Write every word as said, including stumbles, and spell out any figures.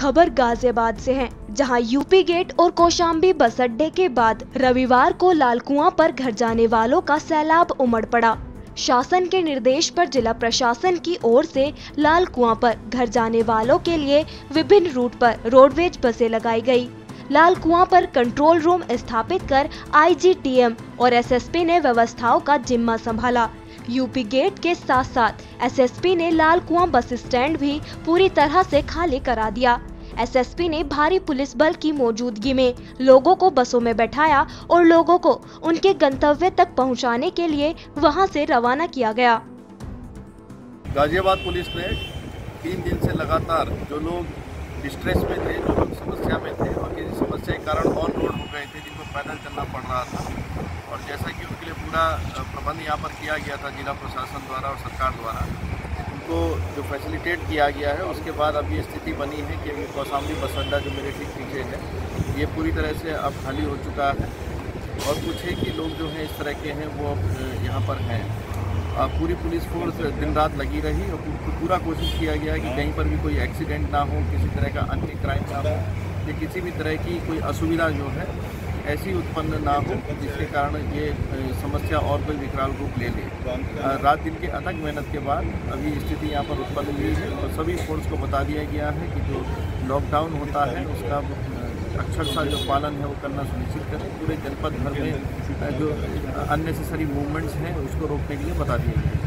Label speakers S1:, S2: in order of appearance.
S1: खबर गाजियाबाद से है, जहां यूपी गेट और कौशाम्बी बस अड्डे के बाद रविवार को लालकुआं पर घर जाने वालों का सैलाब उमड़ पड़ा। शासन के निर्देश पर जिला प्रशासन की ओर से लालकुआं पर घर जाने वालों के लिए विभिन्न रूट पर रोडवेज बसें लगाई गई। लालकुआं पर कंट्रोल रूम स्थापित कर आईजीटीएम और एसएसपी ने व्यवस्थाओं का जिम्मा संभाला। यूपी गेट के साथ साथ एसएसपी ने लालकुआं बस स्टैंड भी पूरी तरह से खाली करा दिया। एसएसपी ने भारी पुलिस बल की मौजूदगी में लोगों को बसों में बैठाया और लोगों को उनके गंतव्य तक पहुंचाने के लिए वहां से रवाना किया गया।
S2: गाजियाबाद पुलिस ने तीन दिन से लगातार जो लोग डिस्ट्रेस में थे, जो लोग समस्या में थे और किसी समस्या के कारण ऑन रोड हो गए थे, जिनको पैदल चलना पड़ रहा था, और जैसा कि उनके लिए पूरा प्रबंध यहाँ पर किया गया था जिला प्रशासन द्वारा और सरकार द्वारा, उनको जो फैसिलिटेट किया गया है, उसके बाद अब ये स्थिति बनी है कि अभी कौशाम्बी बस अड्डा जो मेरे ठीक पीछे है, ये पूरी तरह से अब खाली हो चुका है। और कुछ है कि लोग जो हैं इस तरह के हैं वो अब यहाँ पर हैं। पूरी पुलिस फोर्स दिन रात लगी रही और पूरा कोशिश किया गया कि कहीं पर भी कोई एक्सीडेंट ना हो, किसी तरह का अन्य क्राइम ना हो या किसी भी तरह की कोई असुविधा जो है ऐसी उत्पन्न ना हो जिसके कारण ये समस्या और कोई विकराल रूप ले ले। रात दिन के अथक मेहनत के बाद अभी स्थिति यहाँ पर उत्पन्न हुई है और सभी फोर्स को बता दिया गया है कि जो लॉकडाउन होता है उसका अक्षरशः जो पालन है वो करना सुनिश्चित करें। पूरे जनपद भर में जो अननेसेसरी मूवमेंट्स हैं उसको रोकने के लिए बता दिया गया है।